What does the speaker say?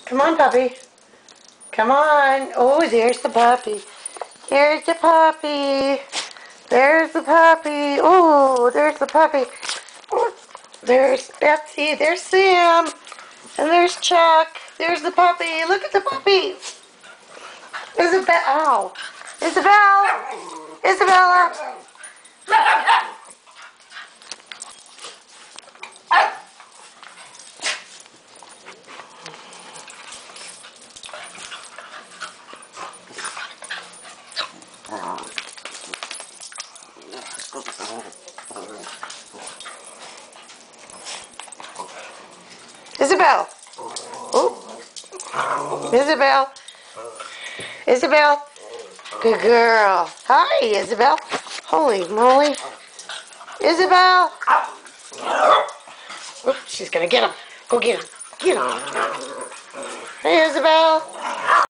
Come on, puppy. Come on. Oh, there's the puppy. There's the puppy. There's the puppy. Oh, there's the puppy. There's Betsy. There's Sam. And there's Chuck. There's the puppy. Look at the puppy. Isabel. Ow. Isabel. Isabella. Isabel. Oh. Isabel. Isabel. Good girl. Hi, Isabel. Holy moly. Isabel. Oops, she's going to get him. Go get him. Get him. Hey, Isabel.